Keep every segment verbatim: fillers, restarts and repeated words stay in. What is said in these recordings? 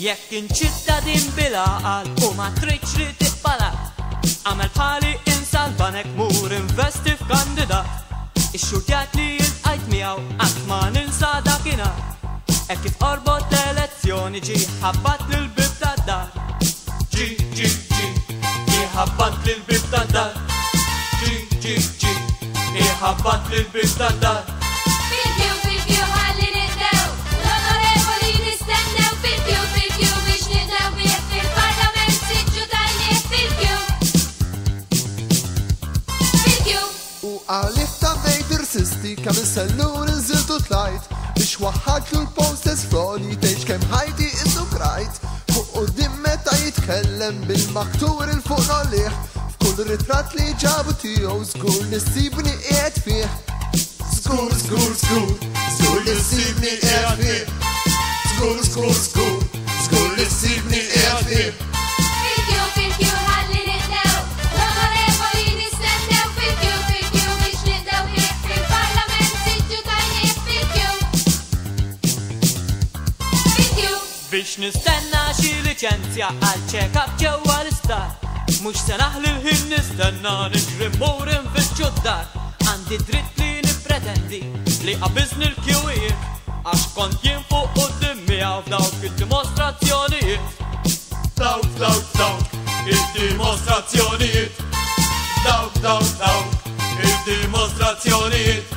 Jekk inċittadin bil-għaqal u ma tridx li tiqbala, għamel bħali insalbanek mur investi f'kandidat. Ix-xurtjat li jilqajt miegħu qatt ma ninsa dakinhar, hekk kif qorbot l-elezzjoni ġie ħabbat lill-bib tad-dar. Ġi ġi ġi ġie ħabbat lill-bib tad-dar. Ġi ġi ġi ġie ħabbat lill-bib tad-dar. Għalif ta' nejt irsisti kam insellur nżiltu tlajt biex waħħadlu l-posters froni tgħidx kemm ħajti isu grajt. Fuq quddiem meta jitkellem bil-maktur il-fuq nolliħ, f'kull ritratt li ġabu tiegħu żgur nissibni qiegħed fih. Żgur, żgur, żgur, żgur nissibni qiegħed fih. Żgur, żgur, żgur, żgur nissibni qiegħed fih. Biex nistenna xi liċenzja għal check-up ġewwa l-istar, mhux se naħli l-ħin nistenna niġri mmur infittxu d-dar. Għandi dritt li nippretendi li qabiżni l-kiewiet, għax kont jien fuq quddiem miegħu f'dawk id-dimostrazzjonijiet. Dawk, dawk, dawk id-dimostrazzjonijiet. Dawk, dawk, dawk id-dimostrazzjonijiet.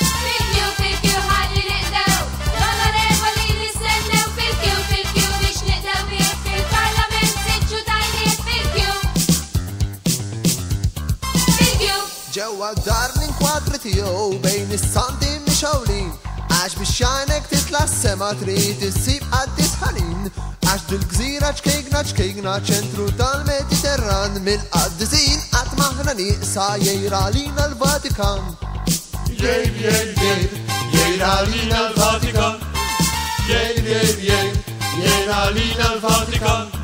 Ġewwa d-dar l-inkwadri tiegħu bejn is-sandi mixawlin, għax biex xajnek titla' s-sema trid issib qaddis ħanin, għax dil-gżira ċkejkna ċkejkna ċentru tal-Mediterran, mill-qaddisin qatt maħna nieqsa jgħira lina l-Vatikan. Jgħid, jgħid, jgħid, jgħira lina l-Vatikan. Jgħid, jgħid, jgħid, jgħira lina l-Vatikan.